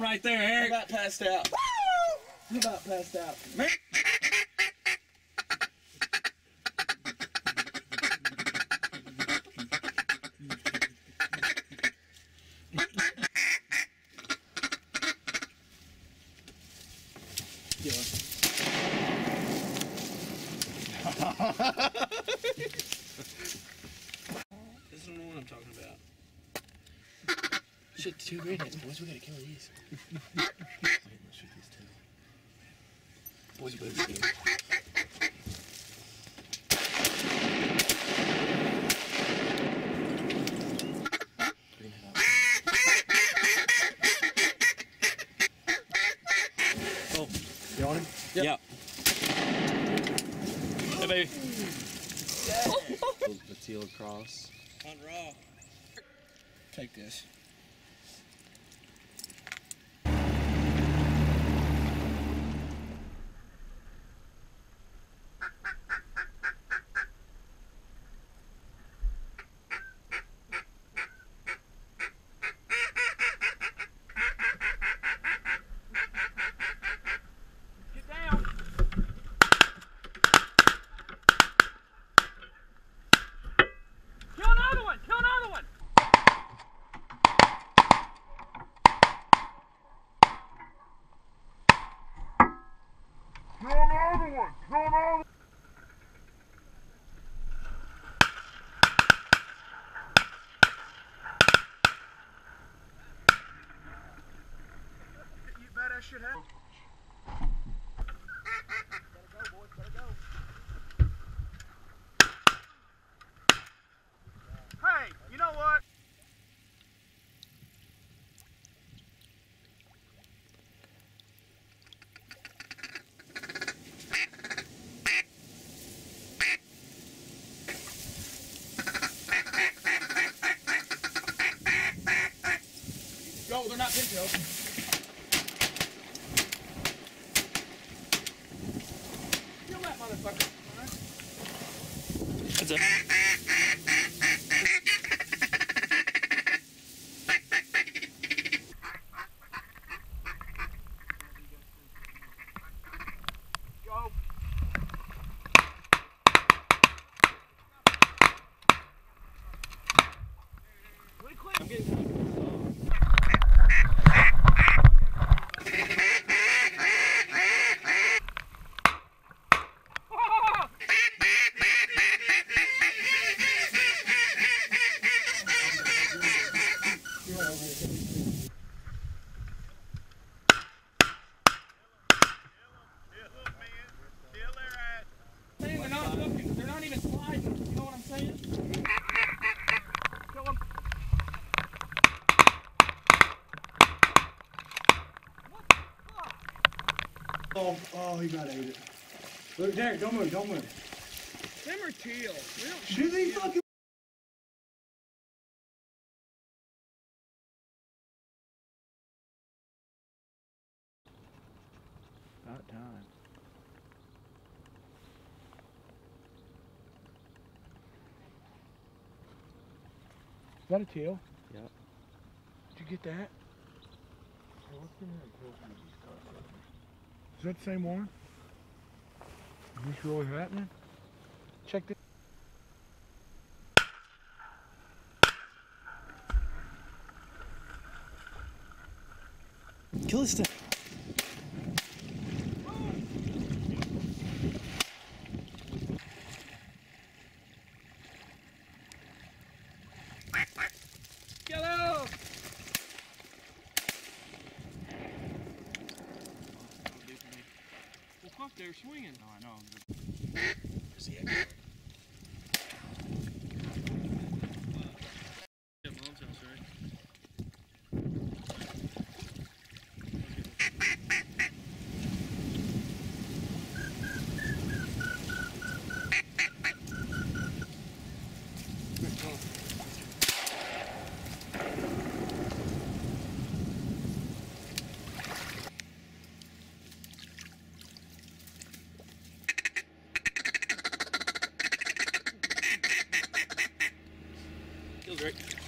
right there, Eric. How about passed out? How about passed out? This is the one I'm talking about. Shit, 2 greenheads, boys. We gotta kill these. Let's shoot these two. Boys, we better kill. Oh, You on him? yep. Hey, baby. The teal across. On raw. Take this. Should have. Gotta go, boys. Gotta go. Hey, you know what? Go, they're not pintails. Motherfucker. That's it. Go. I'm getting They're not looking. They're not even sliding. You know what I'm saying? Kill him. Oh, he got ate it. Look, Derek, don't move, don't move. Them are teal. We don't Do they fucking... About time. Is that a teal? Yep. Did you get that? Is that the same one? Is this really happening? Check this. kill this thing. Get out! Well, fuck, they're swinging. No, I know. See it? Yeah, mom's house, right? Feels great.